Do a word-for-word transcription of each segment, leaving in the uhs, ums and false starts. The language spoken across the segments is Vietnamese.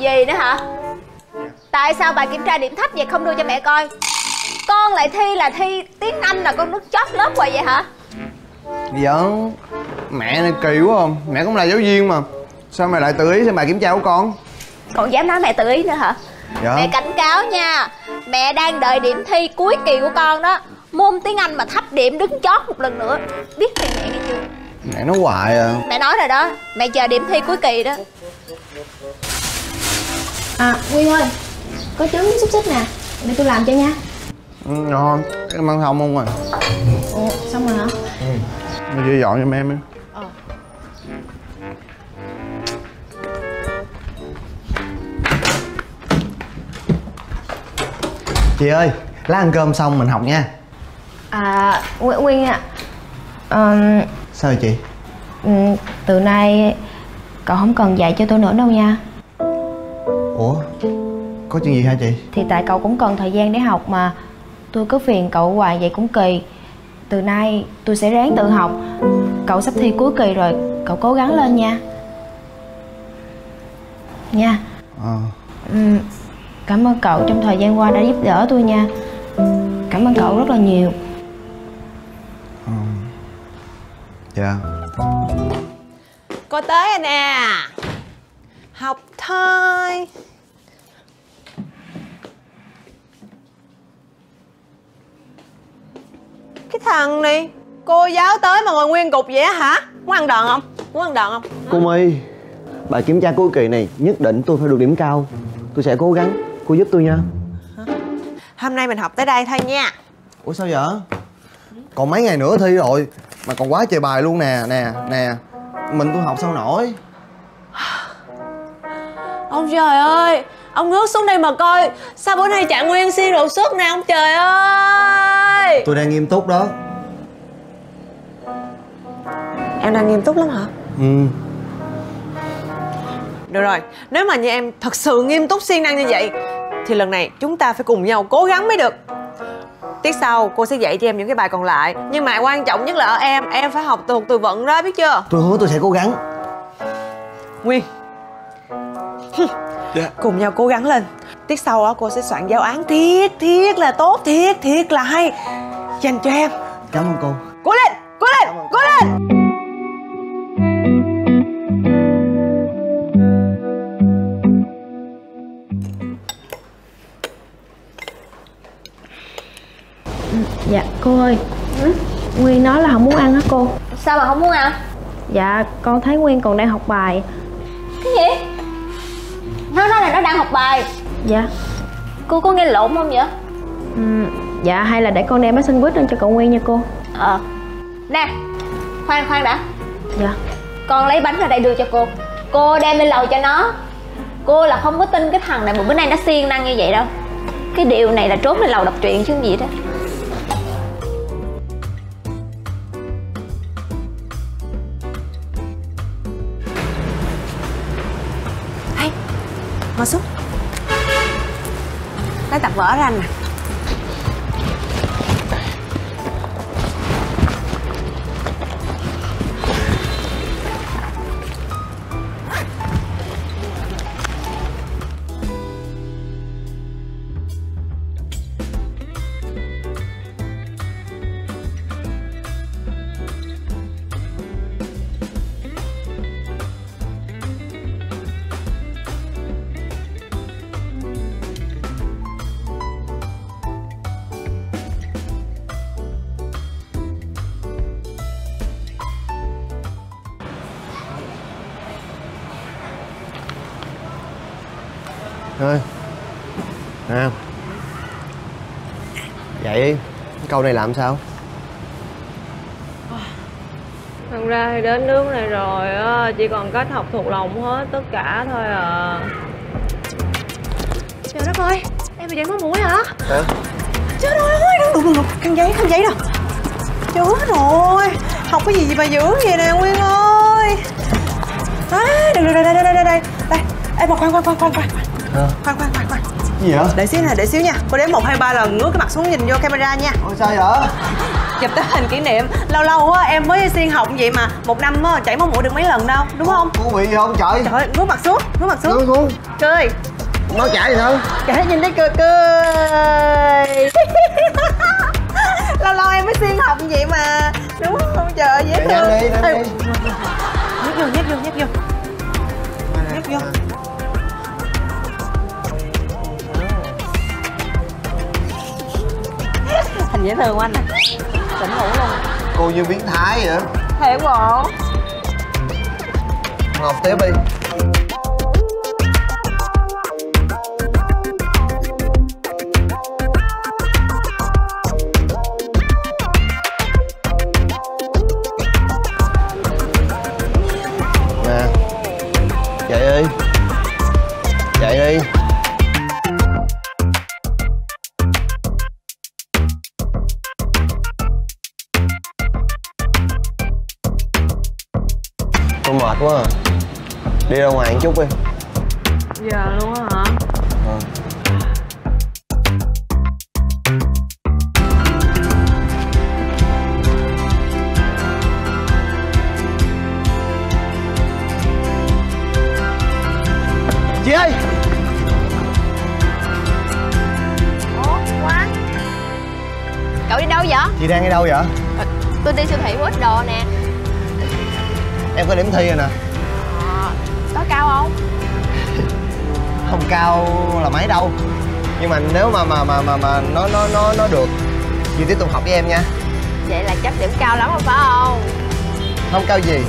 Gì nữa hả? Tại sao bài kiểm tra điểm thấp vậy không đưa cho mẹ coi? Con lại thi là thi tiếng Anh là con nước chót lớp rồi vậy hả? Giỡn. Mẹ này kỳ quá không? Mẹ cũng là giáo viên mà. Sao mẹ lại tự ý xem bài kiểm tra của con? Còn dám nói mẹ tự ý nữa hả? Dạ. Mẹ cảnh cáo nha. Mẹ đang đợi điểm thi cuối kỳ của con đó. Môn tiếng Anh mà thấp điểm đứng chót một lần nữa, biết thì mẹ nghe chưa? Mẹ nói hoài à. Mẹ nói rồi đó. Mẹ chờ điểm thi cuối kỳ đó. À Nguyên ơi, có trứng xúc xích nè, để tôi làm cho nha. Ừ, ngon. Em ăn không không à? Ồ, xong rồi hả? Ừ. Mày vừa dọn cho em đi. Ờ. Chị ơi, lát ăn cơm xong mình học nha. À Nguyên, Nguyên ạ. À, Sao vậy chị? um, từ nay cậu không cần dạy cho tôi nữa đâu nha. Ủa? Có chuyện gì hả chị? Thì tại cậu cũng cần thời gian để học mà. Tôi cứ phiền cậu hoài vậy cũng kỳ. Từ nay tôi sẽ ráng tự học. Cậu sắp thi cuối kỳ rồi, cậu cố gắng lên nha. Nha. Ờ. um, Cảm ơn cậu trong thời gian qua đã giúp đỡ tôi nha. Cảm ơn cậu rất là nhiều. Ờ. Dạ. Cô tới rồi nè. Học thôi. Cái thằng này, cô giáo tới mà ngồi nguyên cục vậy á hả? Muốn ăn đòn không? Muốn ăn đòn không? Cô My, bài kiểm tra cuối kỳ này nhất định tôi phải được điểm cao. Tôi sẽ cố gắng, cô giúp tôi nha. Hôm nay mình học tới đây thôi nha. Ủa sao vậy? Còn mấy ngày nữa thi rồi mà còn quá trời bài luôn nè, nè, nè. Mình tôi học sao nổi. Ông trời ơi, ông ngước xuống đây mà coi. Sao bữa nay Trạng Nguyên siêng đột xuất nè ông trời ơi. Tôi đang nghiêm túc đó. Em đang nghiêm túc lắm hả? Ừ. Được rồi, nếu mà như em thật sự nghiêm túc siêng năng như vậy thì lần này chúng ta phải cùng nhau cố gắng mới được. Tiết sau cô sẽ dạy cho em những cái bài còn lại. Nhưng mà quan trọng nhất là ở em, em phải học thuộc từ vựng đó, biết chưa? Tôi hứa tôi sẽ cố gắng. Nguyên. Dạ. Cùng nhau cố gắng lên. Tiết sau á cô sẽ soạn giáo án thiệt thiệt là tốt, thiệt thiệt là hay dành cho em. Cảm ơn cô. Cố lên, cố lên, cố lên. Dạ cô ơi. ừ? Nguyên nói là không muốn ăn hả cô? Sao mà không muốn ăn? Dạ con thấy Nguyên còn đang học bài. Cái gì? Nó nói là nó đang học bài. Dạ. Cô có nghe lộn không vậy? ừ, Dạ hay là để con đem cái sandwich lên cho cậu Nguyên nha cô. Ờ. Nè, khoan khoan đã. Dạ. Con lấy bánh ra đây đưa cho cô. Cô đem lên lầu cho nó. Cô là không có tin cái thằng này một bữa nay nó siêng năng như vậy đâu. Cái điều này là trốn lên lầu đọc truyện chứ không gì đó. Hay, ngồi xuống. Lấy tập vở ra nè. Thôi. Nè. Vậy đi. Câu này làm sao? Thật ra thì đến nước này rồi á, chỉ còn cách học thuộc lòng hết tất cả thôi à. Trời đất ơi, em bị chảy máu mũi hả? Hả? Trời ơi, đừng đừng đừng đừng, khăn giấy, khăn giấy đâu. Chết rồi, học cái gì mà dữ vậy nè Nguyên ơi. À, đây đây đây đây đây đây đây. Đây, em mà khoan khoan khoan khoan khoan. À. Khoan khoan khoan khoan. Gì vậy? Đợi xíu nè, đợi xíu nha. Cô đếm một hai ba lần ngước cái mặt xuống nhìn vô camera nha. Ôi sao vậy? chụp tấm hình kỷ niệm. Lâu lâu á em mới xiên học vậy mà một năm á chảy máu mũi được mấy lần đâu, đúng không? Có bị gì không trời? Trời ơi, ngước mặt xuống, ngước mặt xuống. Ngước xuống. Cười. Nó chảy gì sao? Trời nhìn thấy cười cười. Lâu lâu em mới xiên học vậy mà, đúng không? Trời ơi, dễ thương. Đi, đi, đi. Nhét vô, nhét vô, nhét vô. Nhét vô. Thành dễ thương của anh nè. Tỉnh ngủ luôn. Cô như biến thái vậy. Thiệt bộ. Ngọc tiếp đi. Nè, chạy đi, chạy đi. Tôi mệt quá à. Đi ra ngoài một chút đi. Giờ luôn á hả? Ờ. Chị ơi! Ủa, Quang? Cậu đi đâu vậy? Chị đang đi đâu vậy? Tôi đi siêu thị mua ít đồ nè. Em có điểm thi rồi nè. À, có cao không? Không cao là mấy đâu. Nhưng mà nếu mà mà mà mà, mà nó nó nó nó được, chị tiếp tục học với em nha. Vậy là chắc điểm cao lắm rồi phải không? Không cao gì.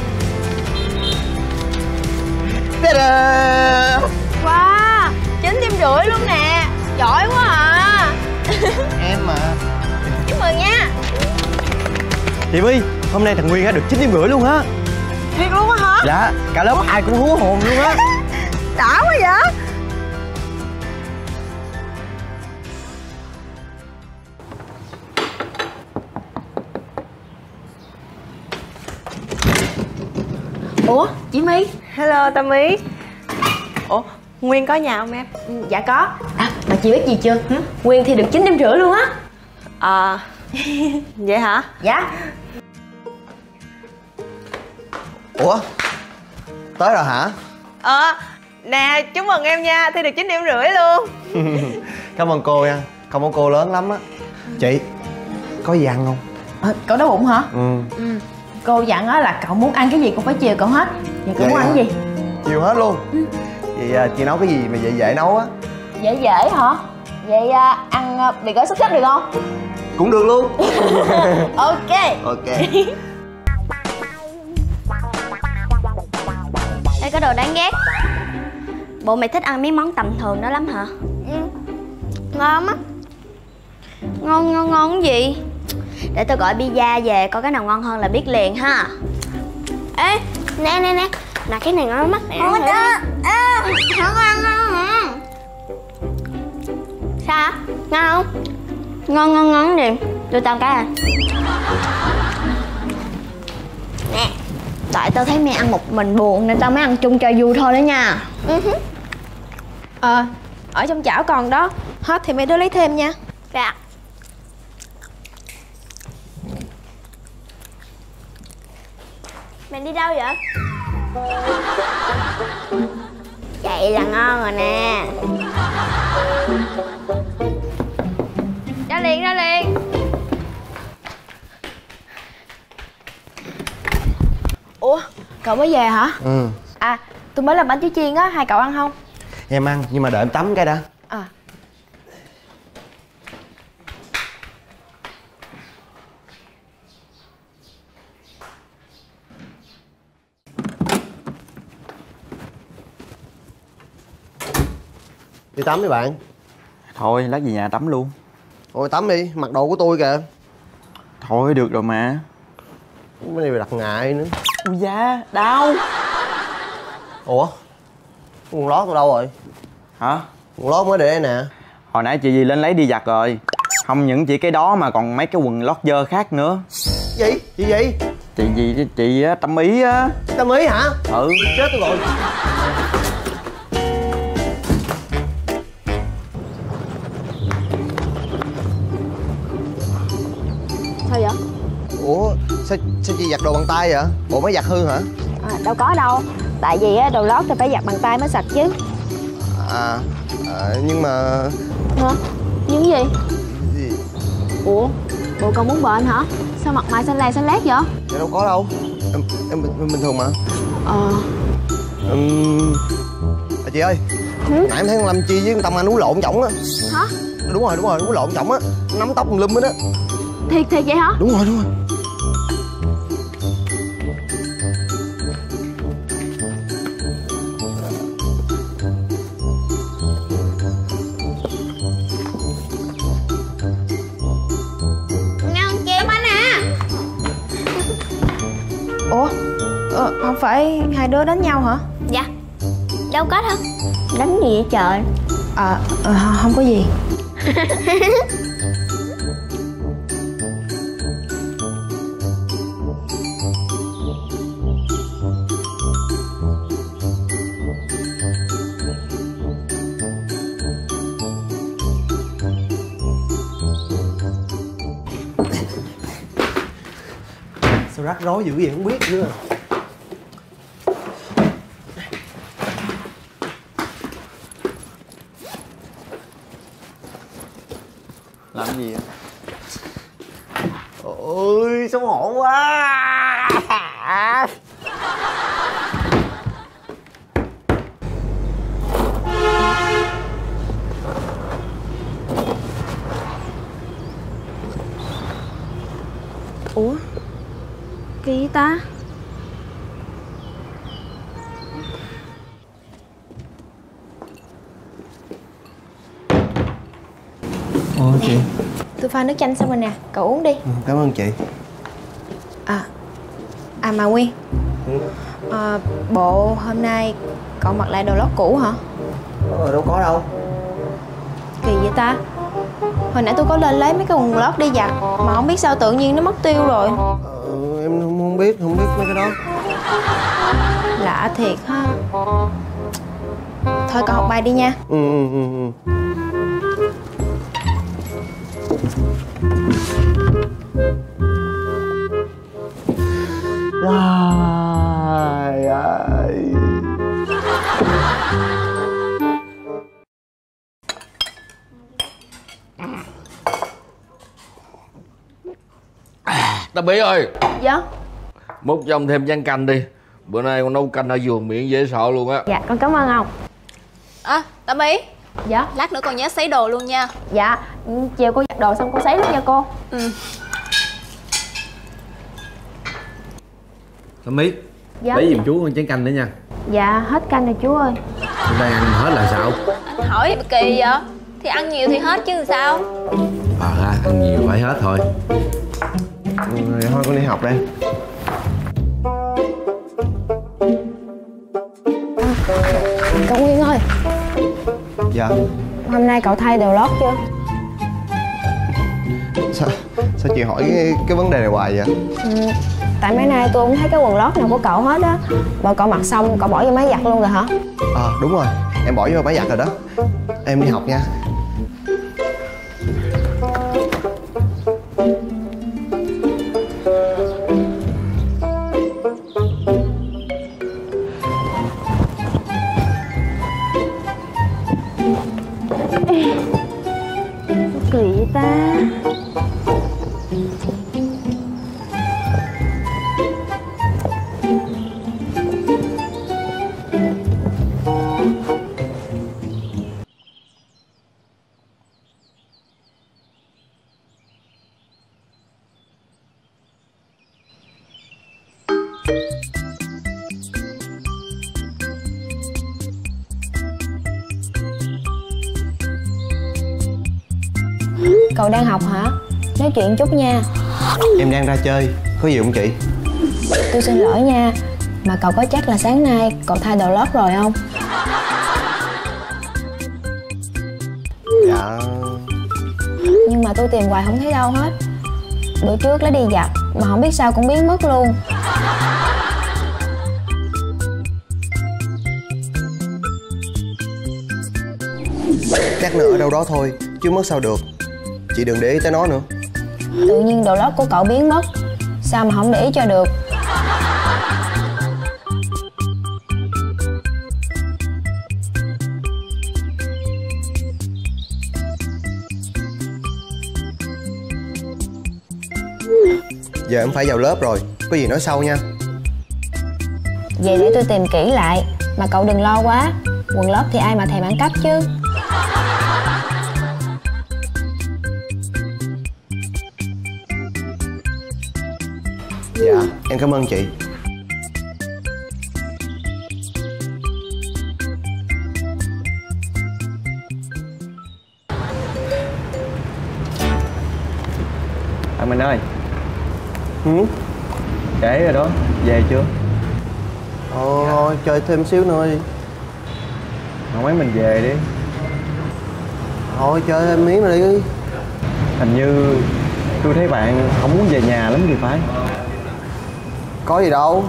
Ta-da! Wow, chín điểm rưỡi luôn nè. Giỏi quá à. Em mà. Chúc mừng nha. Chị My, hôm nay thằng Nguyên á được chín điểm rưỡi luôn á. Thiệt luôn á hả? Dạ, cả lớp ai cũng hú hồn luôn á. Đã quá vậy. Ủa chị My? Hello Tâm Ý. Ủa, Nguyên có nhà không em? Ừ, dạ có. À mà chị biết gì chưa? Hử? Nguyên thì được chín điểm rưỡi luôn á. À, vậy hả? Dạ. Ủa? Tới rồi hả? Ờ, nè, chúc mừng em nha, thi được chín điểm rưỡi luôn. Cảm ơn cô nha. Không có cô lớn lắm á. Chị, có gì ăn không? À, cậu đói bụng hả? Ừ. Ừ. Cô dặn á là cậu muốn ăn cái gì cũng phải chiều cậu hết. Vậy cậu Vậy muốn ăn hả? cái gì? Chiều hết luôn. Vậy à, chị nấu cái gì mà dễ dễ nấu á? Dễ dễ hả? Vậy à, ăn à, mì gói xúc xích được không? Cũng được luôn. Ok. Ok. Đây có đồ đáng ghét. Bộ mày thích ăn mấy món tầm thường đó lắm hả? Ừ. Ngon á. Ngon ngon ngon cái gì? Để tôi gọi pizza về coi cái nào ngon hơn là biết liền ha. Ê, nè nè nè. Nè cái này ngon mắt nè. Ngon đó. Ê, ngon ngon ngon nè. Sao? Ngon không? Ngon ngon ngon gì? Tôi tao cái à. Nè. Tại tao thấy mẹ ăn một mình buồn nên tao mới ăn chung cho vui thôi đó nha. Ờ, ở trong chảo còn đó. Hết thì mấy đứa lấy thêm nha. Dạ. Mày đi đâu vậy? Vậy là ngon rồi nè. Ra liền, ra liền. Ủa, cậu mới về hả? Ừ. À, tôi mới làm bánh chuối chiên á, hai cậu ăn không? Em ăn, nhưng mà đợi em tắm cái đã. À. Đi tắm đi bạn. Thôi lát về nhà tắm luôn. Ôi tắm đi, mặc đồ của tôi kìa. Thôi được rồi mà. Cái này đặt ngại nữa. Ui da, đau. Ủa? Quần lót tôi đâu rồi? Hả? Quần lót mới để đây nè. Hồi nãy chị gì lên lấy đi giặt rồi. Không những chỉ cái đó mà còn mấy cái quần lót dơ khác nữa. Gì? Gì vậy? Chị gì chị á, Tâm Ý á. Tâm Ý hả? Ừ. Chết tôi rồi. Sao vậy? Ủa sao, sao chị giặt đồ bằng tay vậy? Bộ máy giặt hư hả? À, đâu có đâu. Tại vì á, đồ lót thì phải giặt bằng tay mới sạch chứ. À, à nhưng mà... Hả? Nhưng gì? Gì? Ủa, bộ con muốn bệnh hả? Sao mặt mày xanh lè xanh lét vậy? Dạ đâu có đâu. Em, em, em bình thường mà. Ờ. Uhm... À, chị ơi. Ừ? Nãy em thấy con Lâm Chi với con Tâm Anh uống lộn chổng á. Hả? Đúng rồi, đúng rồi, uống lộn chổng á. Nắm tóc con Lâm hết á. Thiệt thiệt vậy hả? Đúng rồi, đúng rồi. Ủa, ờ, không phải hai đứa đánh nhau hả? Dạ. Đâu có đâu. Đánh gì vậy trời? À, à không có gì. Sao rắc rối dữ vậy không biết nữa. Làm gì vậy? Ôi sao hổ quá. Ủa, kỳ ta? Ồ chị. Tôi pha nước chanh xong rồi nè, cậu uống đi. Ừ, cảm ơn chị. À, à mà Nguyên, à, bộ hôm nay cậu mặc lại đồ lót cũ hả? Ờ, đâu có đâu. Kỳ vậy ta? Hồi nãy tôi có lên lấy mấy cái quần lót đi giặt mà không biết sao tự nhiên nó mất tiêu rồi. Ờ, em không, không biết, không biết mấy cái đó. Lạ thiệt ha. Thôi cậu học bài đi nha. Ừ, ừ, ừ, ừ. Trời ơi. Tâm Bí ơi. Dạ. Múc cho ông thêm chén canh đi. Bữa nay con nấu canh ở giường miệng dễ sợ luôn á. Dạ con cảm ơn ông. À, Tâm Ý. Dạ. Lát nữa con nhớ sấy đồ luôn nha. Dạ, chiều cô giặt đồ xong cô sấy luôn nha cô. Ừ. Tâm Bí. Dạ. Lấy giùm chú con chén canh nữa nha. Dạ, hết canh rồi chú ơi. Hôm nay ăn hết là sao? Anh hỏi kỳ vậy? Thì ăn nhiều thì hết chứ sao? Ờ à, ăn nhiều phải hết thôi. Rồi thôi con đi học đây. Cậu Nguyên ơi. Dạ. Hôm nay cậu thay đồ lót chưa? Sao, sao chị hỏi cái, cái vấn đề này hoài vậy? Ừ, tại mấy nay tôi không thấy cái quần lót nào của cậu hết á. Mà cậu mặc xong cậu bỏ vô máy giặt luôn rồi hả? Ờ à, đúng rồi, em bỏ vô máy giặt rồi đó. Em đi học nha. Kỳ vậy ta? Cậu đang học hả? Nói chuyện chút nha. Em đang ra chơi, có gì không chị? Tôi xin lỗi nha. Mà cậu có chắc là sáng nay cậu thay đồ lót rồi không? Dạ. Nhưng mà tôi tìm hoài không thấy đâu hết. Bữa trước lấy đi giặt mà không biết sao cũng biến mất luôn. Chắc nữa ở đâu đó thôi, chứ mất sao được. Chị đừng để ý tới nó nữa. Tự nhiên đồ lót của cậu biến mất, sao mà không để ý cho được. Giờ em phải vào lớp rồi, có gì nói sau nha. Vậy để tôi tìm kỹ lại. Mà cậu đừng lo quá, quần lót thì ai mà thèm ăn cắp chứ. Dạ, em cảm ơn chị. Anh Minh ơi. Ừ? Trễ rồi đó, về chưa? Thôi, chơi thêm xíu nữa đi. Không mấy mình về đi. Thôi, chơi thêm miếng nữa đi. Hình như tôi thấy bạn không muốn về nhà lắm thì phải. Có gì đâu.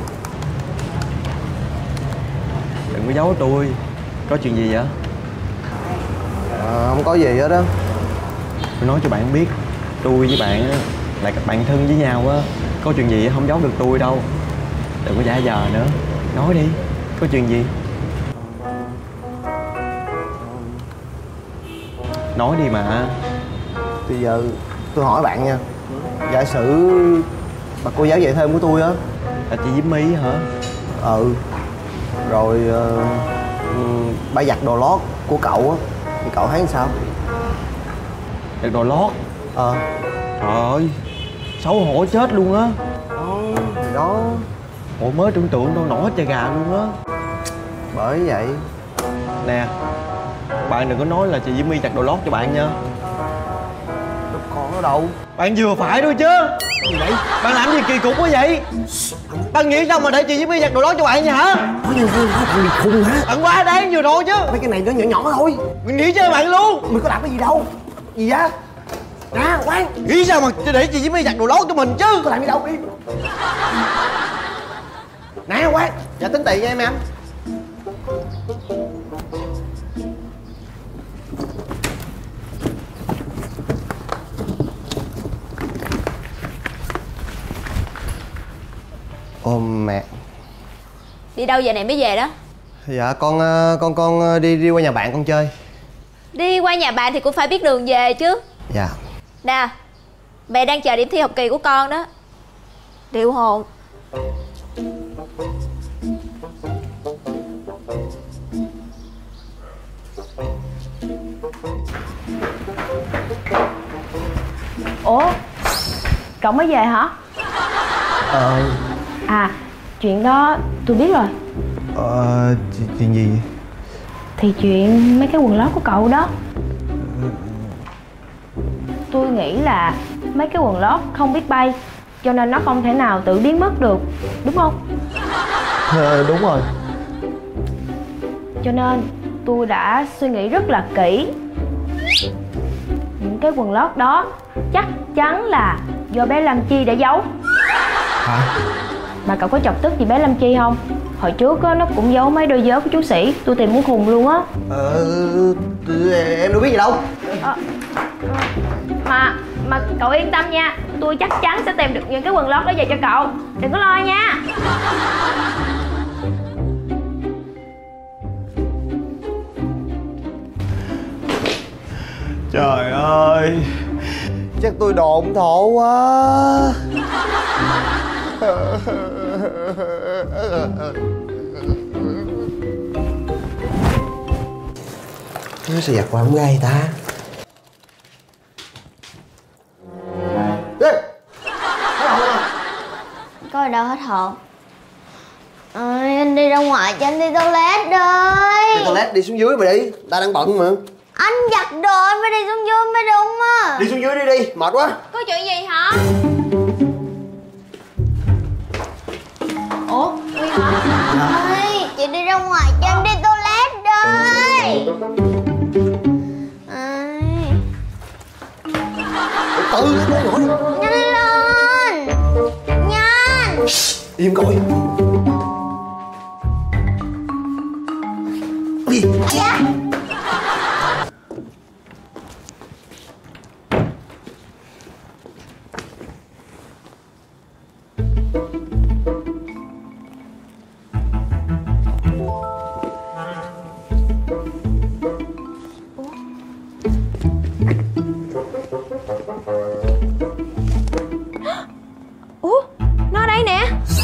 Đừng có giấu tôi. Có chuyện gì vậy? À, không có gì hết á. Tôi nói cho bạn biết, tôi với bạn á là các bạn thân với nhau á. Có chuyện gì không giấu được tôi đâu. Đừng có giả vờ nữa. Nói đi, có chuyện gì? Nói đi mà. Bây giờ tôi hỏi bạn nha. Giả sử bà cô giáo dạy thêm của tôi á là chị Diễm My hả? Ừ. Rồi uh, bà giặt đồ lót của cậu á thì cậu thấy sao? Giặt đồ lót? Ờ. Trời ơi, xấu hổ chết luôn á. Đó, thì đó. Ủa mới tưởng tượng đâu nổi chà gà luôn á. Bởi vậy. Nè, bạn đừng có nói là chị Diễm My giặt đồ lót cho bạn nha. Đâu có đâu. Bạn vừa phải thôi chứ. Gì vậy? Bạn làm gì kỳ cục quá vậy? Bạn nghĩ sao mà để chị Diễm My giặt đồ lót cho bạn vậy hả? Nói như thế nói bạn bị khùng hả? Bạn quá đáng vừa rồi chứ. Mấy cái này nó nhỏ nhỏ thôi. Mình nghĩ chơi bạn luôn. Mình có làm cái gì đâu. Gì á? Nè, khoan. Nghĩ sao mà để chị Diễm My giặt đồ lót cho mình chứ? Có làm gì đâu đi. Nè, khoan. Dạ tính tiền nha em em. Ôm mẹ. Đi đâu giờ này mới về đó? Dạ con con con đi đi qua nhà bạn con chơi. Đi qua nhà bạn thì cũng phải biết đường về chứ. Dạ. Nè, mẹ đang chờ điểm thi học kỳ của con đó. Điệu hồn. Ủa, cậu mới về hả? Ờ. À, chuyện đó tôi biết rồi. Ờ, chuyện gì? Thì chuyện mấy cái quần lót của cậu đó. Tôi nghĩ là mấy cái quần lót không biết bay, cho nên nó không thể nào tự biến mất được, đúng không? Ờ, đúng rồi. Cho nên tôi đã suy nghĩ rất là kỹ. Những cái quần lót đó chắc chắn là do bé Lâm Chi đã giấu. Hả? Mà cậu có chọc tức gì bé Lâm Chi không? Hồi trước á, nó cũng giấu mấy đôi vớ của chú Sĩ. Tôi tìm muốn khùng luôn á. Ờ, em đâu biết gì đâu. Ờ, Mà mà cậu yên tâm nha, tôi chắc chắn sẽ tìm được những cái quần lót đó về cho cậu. Đừng có lo nha. Trời ơi, chắc tôi độn thổ quá. Nó sẽ giặt qua không gai ta. Ê! Có ở đâu hết hồn. Ơi, anh đi ra ngoài cho anh đi toilet đi. Đi toilet đi xuống dưới mà đi, ta đang bận mà. Anh giặt đồ anh phải đi xuống dưới mới đúng á. Đi xuống dưới đi đi, mệt quá. Có chuyện gì hả? Ủa, Nguyên hả? Ơi, chị đi ra ngoài cho anh đi toilet đi. Ơi. Từ từ nổi. Nhanh lên. Nhanh. Im coi. Đi. Dạ. Ủa, nó ở đây nè.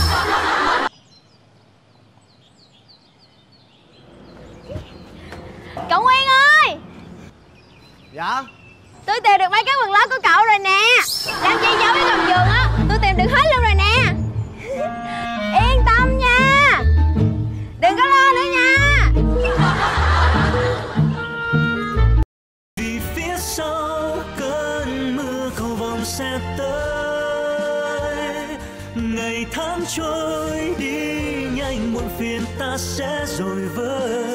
Cậu Nguyên ơi. Dạ. Tôi tìm được mấy cái quần lót của cậu rồi nè. Làm chi giấu ở gầm giường á, tôi tìm được hết luôn rồi nè. Yên tâm nha, đừng có lo nữa nha. Vì phía sau cơn mưa cầu vồng sẽ tới, ngày tháng trôi đi nhanh muộn phiền ta sẽ rồi vơi.